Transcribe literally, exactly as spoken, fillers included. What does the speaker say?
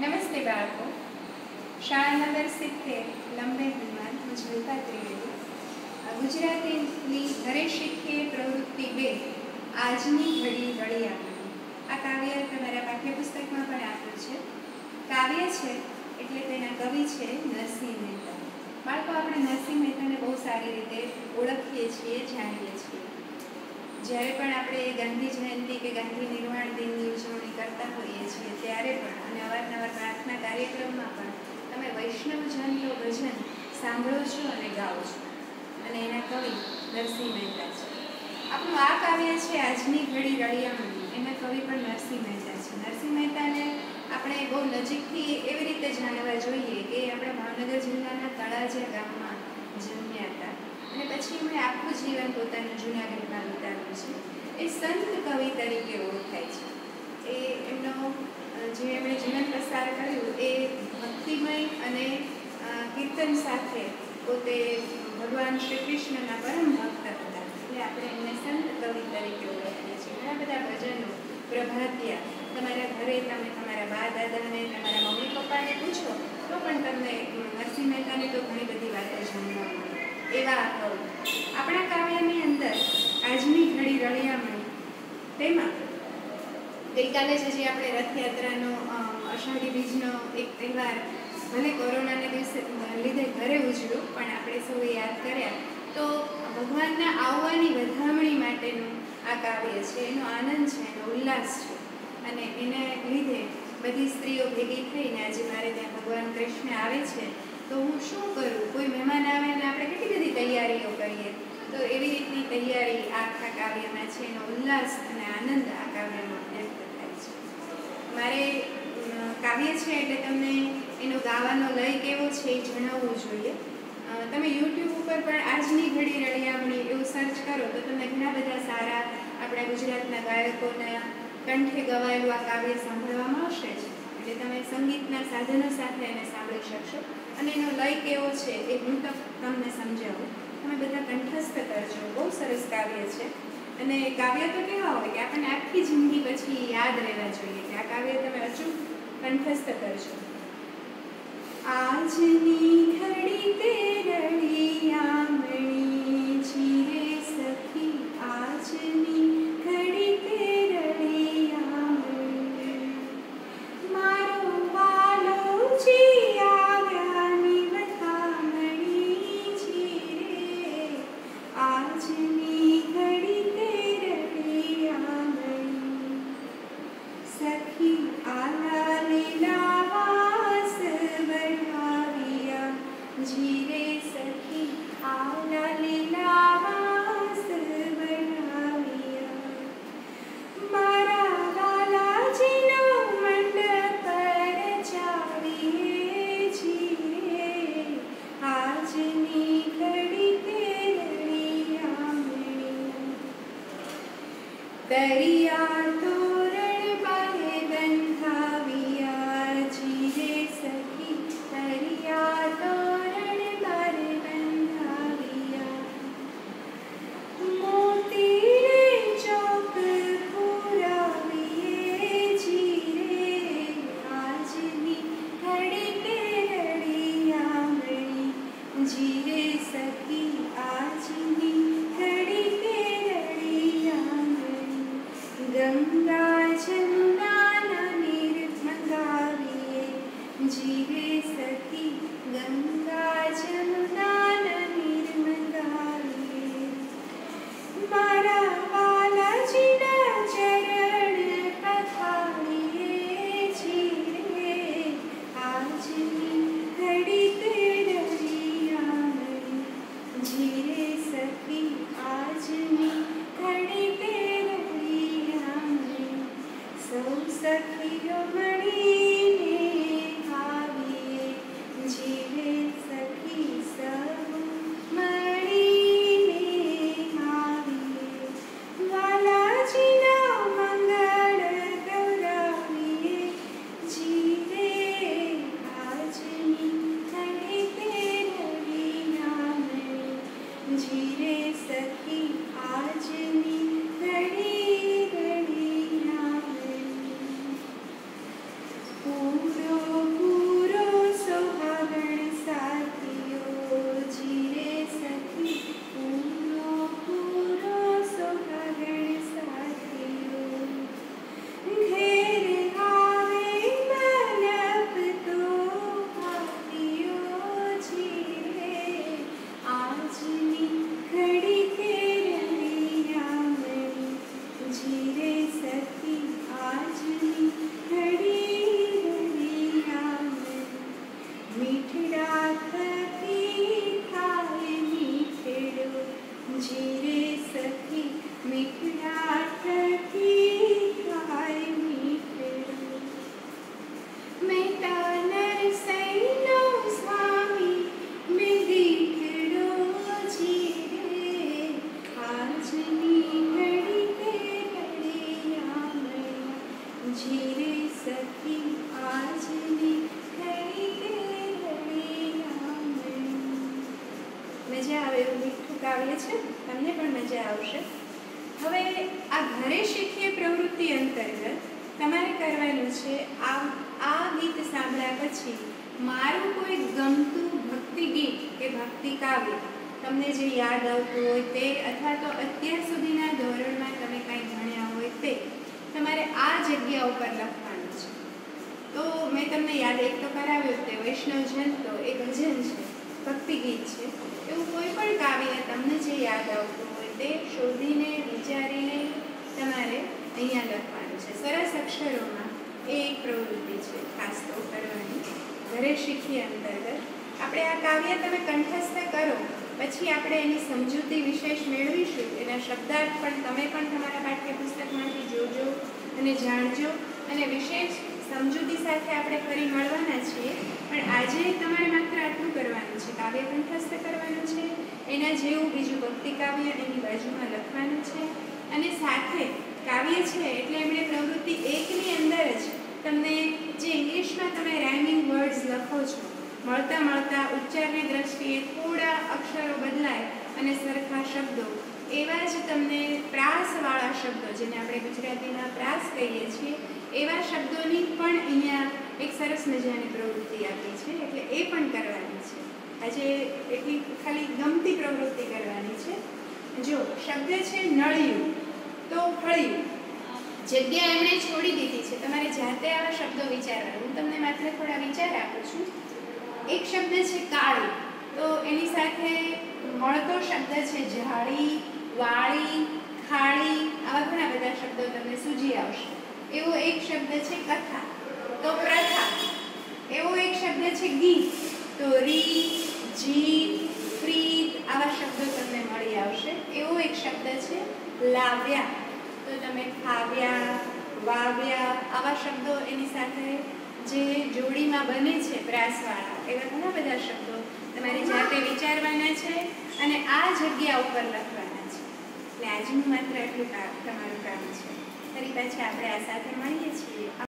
નમસ્તે બાળકો. શાળા નંબર સિત્તેર લંબે હનુમાન હું ઝલકા ત્રિવેદી. ગુજરાતીની ઘરે શીખીએ પ્રવૃત્તિ બે આજની ઘડી રળિયામણી. આ કાવ્ય તમારા પાઠ્યપુસ્તકમાં પણ આપ્યું છે. કાવ્ય છે એટલે તેના કવિ છે નરસિંહ મહેતા. બાળકો, આપણે નરસિંહ મહેતાને બહુ સારી રીતે ઓળખીએ છીએ, જાણીએ છીએ. જ્યારે પણ આપણે ગાંધી જયંતિ કે ગાંધી નિર્વાણ દિનની ઉજવણી કરતા હોઈએ છીએ ત્યારે પણ અને અવારનવાર પ્રાર્થના કાર્યક્રમમાં પણ તમે વૈષ્ણવજન તો ભજન સાંભળો છો અને ગાઓ છો. અને એના કવિ નરસિંહ મહેતા છે. આપણું આ કાવ્ય છે આજની ઘડી રળિયામણી. એના કવિ પણ નરસિંહ મહેતા છે. નરસિંહ મહેતાને આપણે બહુ નજીકથી એવી રીતે જાણવા જોઈએ કે આપણા ભાવનગર જિલ્લાના તળાજા ગામમાં જન્મ્યા હતા અને પછી એમણે આખું જીવન પોતાનું જૂનાગઢમાં વિતાવ્યું છે. એ સંત કવિ તરીકે ઓળખાય છે. એ એમનો જે એમણે જીવન પસાર કર્યું એ ભક્તિમય અને કીર્તન સાથે પોતે ભગવાન શ્રી કૃષ્ણના પરમ ભક્ત હતા. એટલે આપણે એમને સંત કવિ તરીકે ઓળખીએ છીએ. ઘણા બધા ભજનો, પ્રભાતિયા તમારા ઘરે તમે તમારા બા દાદાને, તમારા મમ્મી પપ્પાને પૂછો તો પણ તમને નરસિંહ મહેતાની તો ઘણી બધી વાતો જાણવા મળે. એવા આ કવિ. આપણા કાવ્યની અંદર આજની ઘડી રળિયામણી, તેમાં ગઈકાલે જ જે આપણે રથયાત્રાનો અષાઢી બીજનો એક તહેવાર ભલે કોરોનાને દિવસે લીધે ઘરે ઉજવ્યો પણ આપણે સૌએ યાદ કર્યા તો ભગવાનના આવવાની વધામણી માટેનું આ કાવ્ય છે. એનો આનંદ છે, એનો ઉલ્લાસ છે અને એને લીધે બધી સ્ત્રીઓ ભેગી થઈને આજે મારે ત્યાં ભગવાન કૃષ્ણ આવે છે તો હું શું કરું, કોઈ મહેમાન આવે અને આપણે કેટલી બધી તૈયારીઓ કરીએ તો એવી રીતની તૈયારી આખા કાવ્યમાં છે. એનો ઉલ્લાસ અને આનંદ આ કાવ્યમાં વ્યક્ત થાય છે. મારે કાવ્ય છે એટલે તમને એનો ગાવાનો લય કેવો છે એ જણાવવું જોઈએ. તમે યુટ્યુબ ઉપર પણ આજની ઘડી રળિયામણી એવું સર્ચ કરો તો તમને ઘણા બધા સારા આપણા ગુજરાતના ગાયકોના કંઠે ગવાયેલું આ કાવ્ય સાંભળવા મળશે જ. એટલે તમે સંગીતના સાધનો સાથે એને સાંભળી શકશો અને એનો લય કેવો છે એ હું તો તમને સમજાવું. તમે બધા કંઠસ્થ કરજો. બહુ સરસ કાવ્ય છે અને કાવ્ય તો કેવા હોય કે આપણને આખી જિંદગી પછી યાદ રહેવા જોઈએ કે આ કાવ્ય તમે અચૂક કંઠસ્થ કરજો. આજની ઘડી તે રળિયામણી જીરે સખી, આજની ઘડી તે રળિયામણી મારો વાલો જી આવ્યાની વધામણી જીરે, આજની ઘડી તે રળિયામણી સખી આલા લીલા વાસ बढ़ाविया जीरे सखी आला लीला वास बढ़ाविया मारा लालाजीनो मंडप पर चाविए जीरे, આજની ઘડી તે રળિયામણી દરિયા તોરણ બાહે બંધાવ્યા જીરે સખી, દરિયા તોરણ બારે બંધાવ્યા મોતી રે ચોક પુરાવીએ જીરે, આજની ઘડી તે રળિયામણી જીરે સખી, આજની ઘડી તે રળિયામણી ગંગા જમુના નીર મંગાવીએ જીરે સખી, ગંગા જમુના નીર મંગાવીએ મારા વાલાજીના ચરણ પથારીએ જીરે, આજની ઘડી તે રળિયામણી જીરે સખી, આજની ઘડી તે રળિયામણી સૌ સખીઓ મળીને આવીએ જીરે સખી, સૌ મળીને આવીએ વાલાજીના મંગળ ગૌરાવીએ જીરે, આજની ઘડી તે રળિયામણી જીરે સખી, આજની ઘડી રળિયામણી रे सखी આજની ઘડી ઘડિયા મીઠડા થકી થાય મીઠડો જીરે સખી મીઠડા થકી થાય મીઠડો મેટા નરસૈનો સ્વામી મેં દીકડો જીરે આજની ઘડી તે ઘડિયા જીરે સખી આજની ઘડી તે ઘડિયા મજા આવે એવું મીઠું કાવ્ય છે, તમને પણ મજા આવશે. હવે આ ઘરે શીખીએ પ્રવૃત્તિ અંતર્ગત તમારે કરવાનું છે આ આ ગીત સાંભળ્યા પછી મારું કોઈ ગમતું ભક્તિ ગીત કે ભક્તિ કાવ્ય તમને જે યાદ આવતું હોય તે અથવા તો અત્યાર સુધીના ધોરણમાં તમે કાંઈ ભણ્યા હોય તે તમારે આ જગ્યા ઉપર લખવાનું છે. તો મેં તમને યાદ એક તો કરાવ્યું તે વૈષ્ણવજન તો એ ભજન છે, ભક્તિ ગીત છે. એવું કોઈ પણ કાવ્ય તમને જે યાદ આવતું હોય તે શોધીને વિચારીને તમારે અહીંયા લખવાનું છે. સરસ અક્ષરોમાં એ એક પ્રવૃત્તિ છે ખાસ તો કરવાની ઘરે શીખી અંતર્ગત. આપણે આ કાવ્ય તમે કંઠસ્થ કરો પછી આપણે એની સમજૂતી વિશેષ મેળવીશું. એના શબ્દાર્થ પણ તમે પણ તમારા પાઠ્યપુસ્તકમાંથી જોજો અને જાણજો અને વિશેષ સમજૂતી સાથે આપણે ફરી મળવાના છીએ. પણ આજે તમારે માત્ર આટલું કરવાનું છે, કાવ્ય કંઠસ્થ કરવાનું છે, એના જેવું બીજું ભક્તિ કાવ્ય એની બાજુમાં લખવાનું છે અને સાથે કાવ્ય છે એટલે એમણે પ્રવૃત્તિ એકની અંદર જ તમને જે ઇંગ્લિશમાં તમે રાઇમિંગ વર્ડ્સ લખો છો મળતા મળતા ઉચ્ચારની દ્રષ્ટિએ થોડા અક્ષરો બદલાય અને સરખા શબ્દો એવા જ તમને પ્રાસવાળા શબ્દો જેને આપણે ગુજરાતીમાં પ્રાસ કહીએ છીએ એવા શબ્દોની પણ અહીંયા એક સરસ મજાની પ્રવૃત્તિ આપી છે એટલે એ પણ કરવાની છે. આજે એટલી ખાલી ગમતી પ્રવૃત્તિ કરવાની છે. જો શબ્દ છે નળિયું તો ફળિયું, જગ્યા એમણે છોડી દીધી છે, તમારે જાતે આવા શબ્દો વિચારવા. હું તમને માત્ર થોડા વિચાર આપું છું. એક શબ્દ છે કાળી તો એની સાથે મળતો શબ્દ છે જાળી, વાળી, ખાળી, આવા ઘણા બધા શબ્દો તમને સૂજી આવશે. એવો એક શબ્દ છે કથા તો પ્રથા, એવો એક શબ્દ છે ગીત તો રીત, જીત, પ્રીત, આવા શબ્દો તમને મળી આવશે. એવો એક શબ્દ છે લાવ્યા તો તમે ખાવ્યા, વાવ્યા, આવા શબ્દો એની સાથે જે જોડીમાં બને છે પ્રાસવાળા એવા ઘણા બધા શબ્દો તમારી જાતે વિચારવાના છે અને આ જગ્યા ઉપર લખવાના છે. એટલે આજનું માત્ર એટલું કામ તમારું કામ છે. ફરી પાછા આપણે આ સાથે મળીએ છીએ.